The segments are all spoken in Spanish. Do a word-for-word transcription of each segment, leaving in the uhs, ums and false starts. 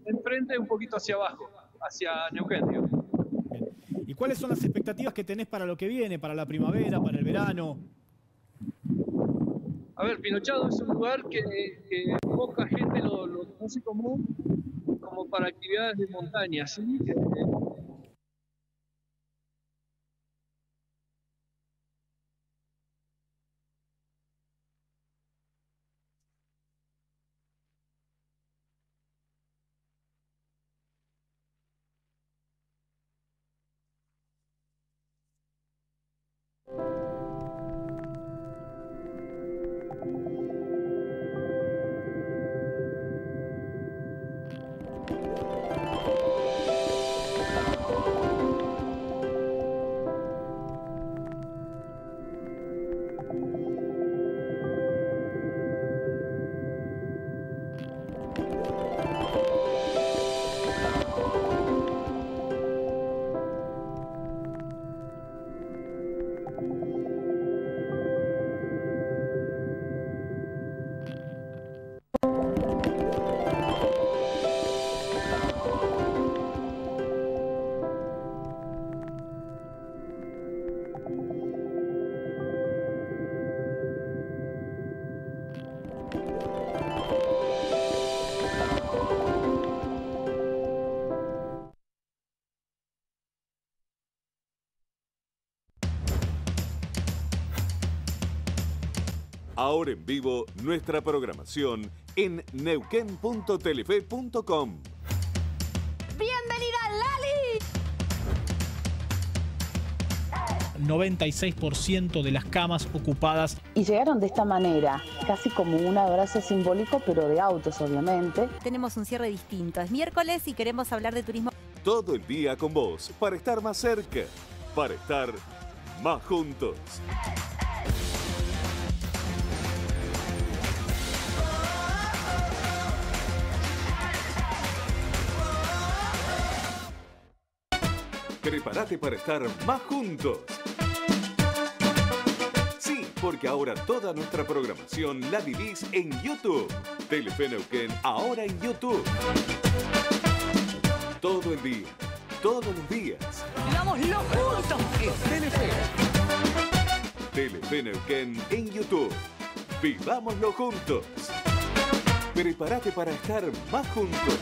enfrente, un poquito hacia abajo, hacia Neuquén, digamos. Bien. ¿Y cuáles son las expectativas que tenés para lo que viene, para la primavera, para el verano? A ver, Pinochado es un lugar que, que poca gente lo, lo conoce como, como para actividades de montaña, ¿sí? Eh, Ahora en vivo nuestra programación en neuquén punto telefe punto com. ¡Bienvenida, Lali! noventa y seis por ciento de las camas ocupadas. Y llegaron de esta manera, casi como un abrazo simbólico, pero de autos, obviamente. Tenemos un cierre distinto. Es miércoles y queremos hablar de turismo. Todo el día con vos, para estar más cerca, para estar más juntos. Prepárate para estar más juntos. Sí, porque ahora toda nuestra programación la vivís en YouTube. Telefe Neuquén, ahora en YouTube. Todo el día, todos los días. ¡Vivámoslo juntos! Es Telefe. Telefe Neuquén en YouTube. Vivámoslo juntos. Prepárate para estar más juntos.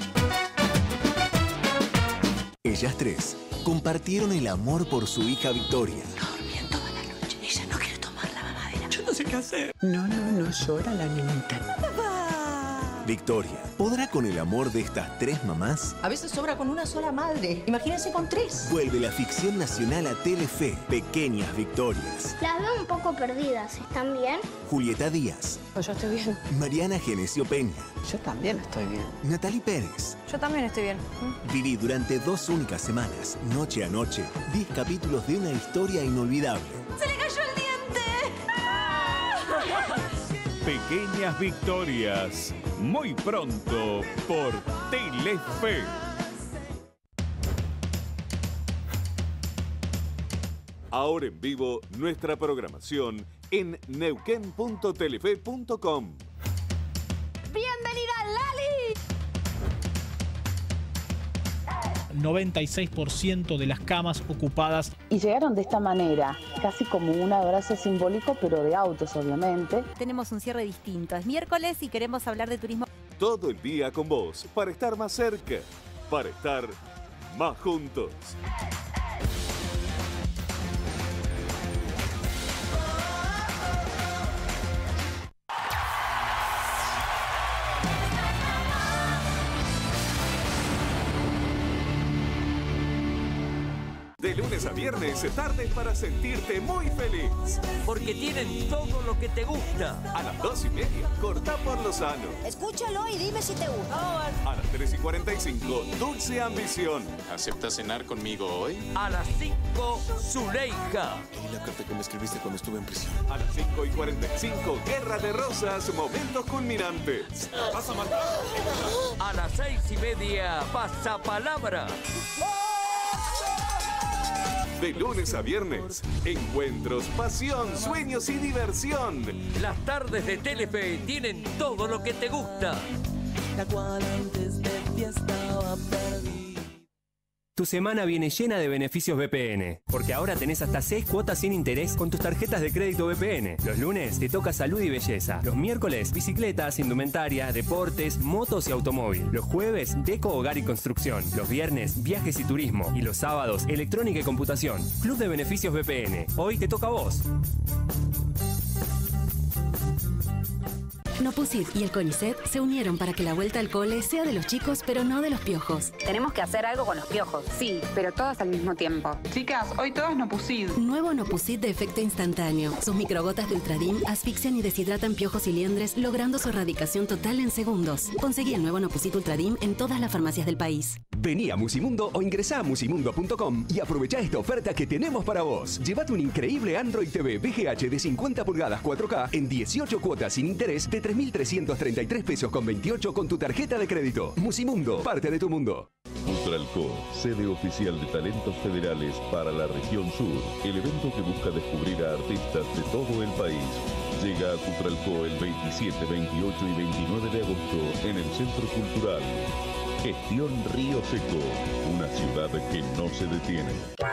Ellas tres compartieron el amor por su hija Victoria. Dormían toda la noche. Ella no quiere tomar la mamadera. Yo no sé qué hacer. No, no, no llora la niñita. Victoria, ¿podrá con el amor de estas tres mamás? A veces sobra con una sola madre. Imagínense con tres. Vuelve la ficción nacional a Telefe. Pequeñas victorias. Las veo un poco perdidas. ¿Están bien? Julieta Díaz. Pues yo estoy bien. Mariana Genesio Peña. Yo también estoy bien. Natalie Pérez. Yo también estoy bien. Viví durante dos únicas semanas, noche a noche, diez capítulos de una historia inolvidable. ¡Se le cayó el diente! Pequeñas victorias. Muy pronto por Telefe. Ahora en vivo nuestra programación en neuquén punto telefe punto com. ¡Bienvenida, Lali! noventa y seis por ciento de las camas ocupadas. Y llegaron de esta manera, casi como un abrazo simbólico, pero de autos, obviamente. Tenemos un cierre distinto. Es miércoles y queremos hablar de turismo. Todo el día con vos, para estar más cerca, para estar más juntos. De lunes a viernes, tardes para sentirte muy feliz. Porque tienen todo lo que te gusta. A las dos y media, corta por Lozano. Escúchalo y dime si te gusta. A las tres y cuarenta y cinco, Dulce Ambición. ¿Aceptas cenar conmigo hoy? A las cinco, Zuleika. Y la carta que me escribiste cuando estuve en prisión. A las cinco y cuarenta y cinco, Guerra de Rosas, momentos culminantes. Pasa mal. A las seis y media, Pasapalabra. De lunes a viernes, encuentros, pasión, sueños y diversión. Las tardes de Telefe tienen todo lo que te gusta. La cual antes de fiesta Tu semana viene llena de beneficios B P N, porque ahora tenés hasta seis cuotas sin interés con tus tarjetas de crédito B P N. Los lunes te toca salud y belleza. Los miércoles, bicicletas, indumentaria, deportes, motos y automóvil. Los jueves, deco, hogar y construcción. Los viernes, viajes y turismo. Y los sábados, electrónica y computación. Club de beneficios B P N. Hoy te toca a vos. Nopusit y el CONICET se unieron para que la vuelta al cole sea de los chicos, pero no de los piojos. Tenemos que hacer algo con los piojos, sí, pero todos al mismo tiempo. Chicas, hoy todos Nopusit. Nuevo Nopusit de efecto instantáneo. Sus microgotas de Ultradim asfixian y deshidratan piojos y liendres, logrando su erradicación total en segundos. Conseguí el nuevo Nopusit Ultradim en todas las farmacias del país. Vení a Musimundo o ingresá a musimundo punto com y aprovechá esta oferta que tenemos para vos. Llévate un increíble Android T V V G H de cincuenta pulgadas cuatro K en dieciocho cuotas sin interés de tres mil trescientos treinta y tres pesos con veintiocho con tu tarjeta de crédito. Musimundo, parte de tu mundo. Futralco, sede oficial de talentos federales para la región sur. El evento que busca descubrir a artistas de todo el país. Llega a Futralco el veintisiete, veintiocho y veintinueve de agosto en el Centro Cultural. Gestión Río Seco, una ciudad que no se detiene.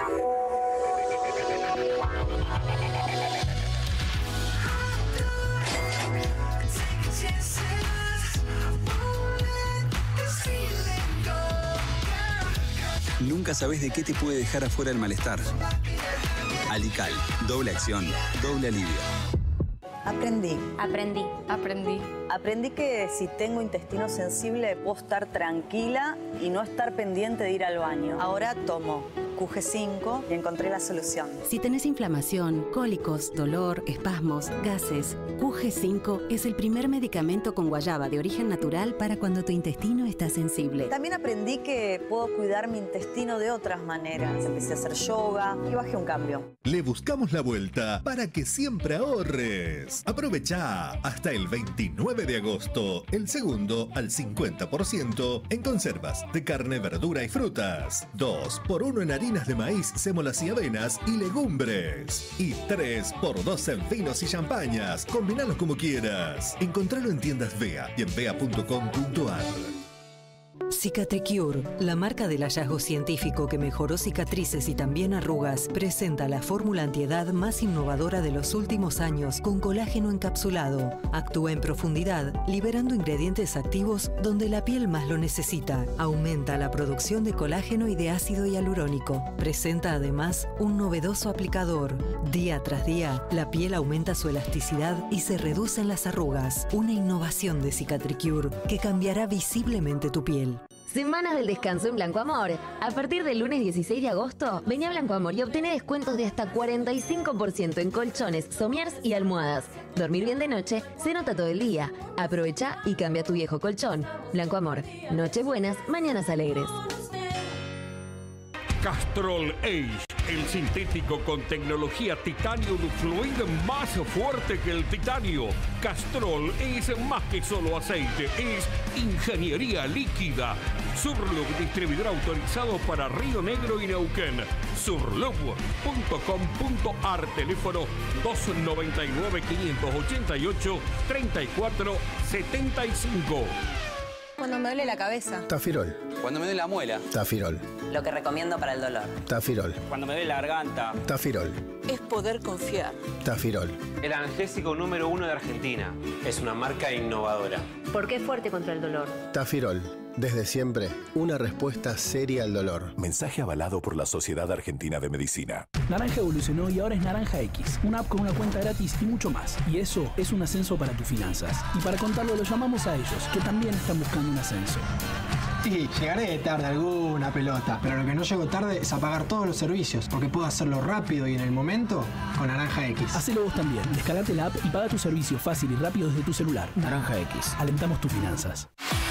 Nunca sabes de qué te puede dejar afuera el malestar. Alical, doble acción, doble alivio. Aprendí. Aprendí. Aprendí. Aprendí que si tengo intestino sensible puedo estar tranquila y no estar pendiente de ir al baño. Ahora tomo Q G cinco y encontré la solución. Si tenés inflamación, cólicos, dolor, espasmos, gases, Q G cinco es el primer medicamento con guayaba de origen natural para cuando tu intestino está sensible. También aprendí que puedo cuidar mi intestino de otras maneras. Empecé a hacer yoga y bajé un cambio. Le buscamos la vuelta para que siempre ahorres. Aprovecha hasta el veintinueve de agosto el segundo al cincuenta por ciento en conservas de carne, verdura y frutas. dos por uno en harinas de maíz, sémolas y avenas y legumbres. Y tres por dos en vinos y champañas. Combinalos como quieras. Encontralo en tiendas Vea y en vea punto com punto ar. Cicatricure, la marca del hallazgo científico que mejoró cicatrices y también arrugas, presenta la fórmula antiedad más innovadora de los últimos años con colágeno encapsulado. Actúa en profundidad, liberando ingredientes activos donde la piel más lo necesita. Aumenta la producción de colágeno y de ácido hialurónico. Presenta además un novedoso aplicador. Día tras día, la piel aumenta su elasticidad y se reducen las arrugas. Una innovación de Cicatricure que cambiará visiblemente tu piel. Semanas del descanso en Blanco Amor. A partir del lunes dieciséis de agosto, vení a Blanco Amor y obtené descuentos de hasta cuarenta y cinco por ciento en colchones, somiers y almohadas. Dormir bien de noche se nota todo el día. Aprovecha y cambia tu viejo colchón. Blanco Amor. Noches buenas, mañanas alegres. Castrol Age, el sintético con tecnología titanio fluid más fuerte que el titanio. Castrol es más que solo aceite, es ingeniería líquida. Surlub, distribuidor autorizado para Río Negro y Neuquén. surlub punto com punto ar, teléfono dos noventa y nueve, quinientos ochenta y ocho, treinta y cuatro setenta y cinco. Cuando me duele la cabeza. Tafirol. Cuando me duele la muela. Tafirol. Lo que recomiendo para el dolor. Tafirol. Cuando me duele la garganta. Tafirol. Es poder confiar. Tafirol. El analgésico número uno de Argentina. Es una marca innovadora. ¿Por qué es fuerte contra el dolor? Tafirol. Desde siempre, una respuesta seria al dolor. Mensaje avalado por la Sociedad Argentina de Medicina. Naranja evolucionó y ahora es Naranja X, una app con una cuenta gratis y mucho más. Y eso es un ascenso para tus finanzas. Y para contarlo lo llamamos a ellos, que también están buscando un ascenso. Sí, llegaré tarde alguna pelota, pero lo que no llego tarde es a pagar todos los servicios, porque puedo hacerlo rápido y en el momento con Naranja X. Hacelo vos también. Descargate la app y paga tu servicio fácil y rápido desde tu celular. Naranja X. Alentamos tus finanzas.